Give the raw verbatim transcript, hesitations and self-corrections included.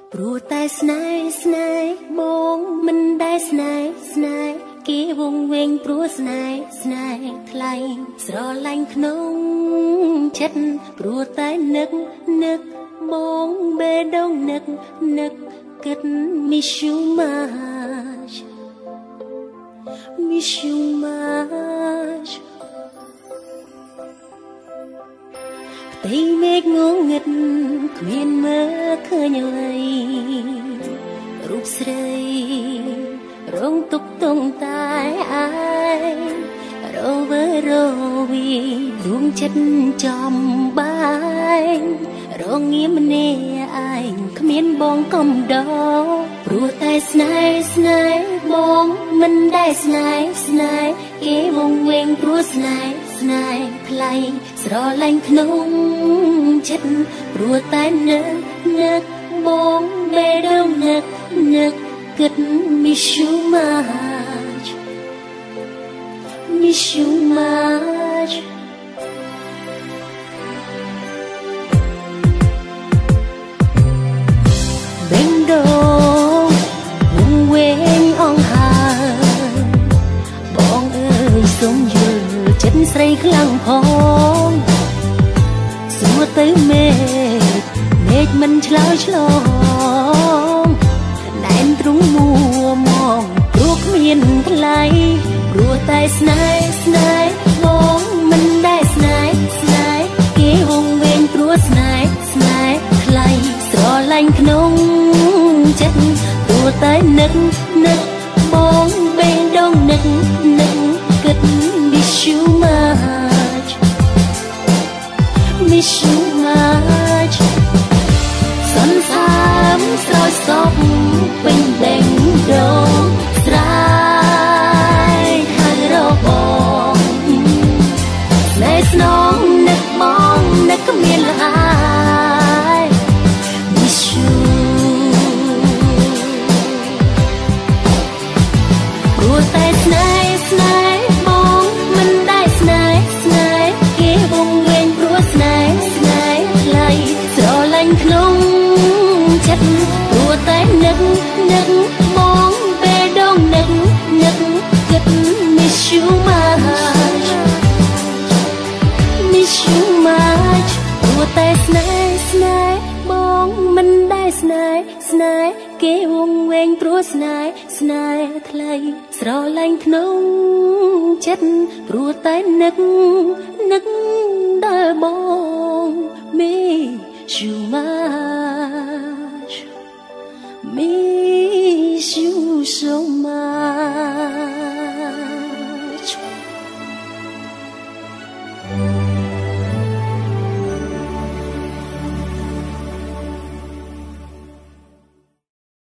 ព្រោះតែស្នេហ៍ស្នេហ៍បងមិនដែលស្នេហ៍ស្នេហ៍គេវងវែងព្រោះស្នេហ៍ស្នេហ៍ថ្លៃស្រឡាញ់ក្នុងចិត្តព្រោះតែនឹកនឹកបងបេះដូងនឹកនឹកគិត miss you much miss you much ផ្ទៃមេឃងងឹតគ្មានមើលឃើញអ្វីរូបស្រីរងទុកទងតែឯងរវើរវីដួងចិត្តចំបាយរងងាមម្នាក់ឯងគ្មានបងកំដរព្រោះតែស្នេហ៍ស្នេហ៍បងមិនដែលស្នេហ៍ស្នេហ៍គេវងវែងព្រោះស្នេហ៍ស្នេហ៍ថ្លៃស្រឡាញ់ក្នុងចិត្តព្រោះតែនឹកនឹកបងបេះដូងនឹកនឹកគិត miss you much miss you much បេះដូងវងវែងអង្ហើបងអើយសូមយល់ចិត្តស្រីខ្លាំងផងសួរទៅមេឃមេឃមិនឆ្លើយឆ្លងដែនទ្រង់មួមងព្រោះគ្មានថ្លៃព្រោះតែស្នេហ៍ស្នេហ៍បងមិនដែលស្នេហ៍ស្នេហ៍គេវងវែងព្រោះស្នេហ៍ស្នេហ៍ថ្លៃស្រឡាញ់ក្នុងចិត្តព្រោះតែនឹកនឹកបងបេះដូងនឹកនឹកគិត miss you much miss you much សន្សាមស្រោចសពពេញដេញដូងស្រែកហើយរកបងស្នេហ៍ស្នងនឹកបងនឹកគ្មានលហើយ miss you ព្រោះតែស្នេហ៍ស្នេហ៍បងមិនដែលស្នេហ៍ស្នេហ៍គេវងវែងព្រោះស្នេហ៍ស្នេហ៍ថ្លៃស្រឡាញ់ក្នុងចិត្តព្រោះតែនឹកនឹកបងបេះដូងនឹកនឹកគិត miss you much miss you much ព្រោះតែស្នេហ៍ស្នេហ៍បងមិនដែលស្នេហ៍ស្នេហ៍គេវងវែងព្រោះស្នេហ៍ស្នេហ៍ថ្លៃស្រឡាញ់ក្នុងចិត្តព្រោះតែនឹកនឹក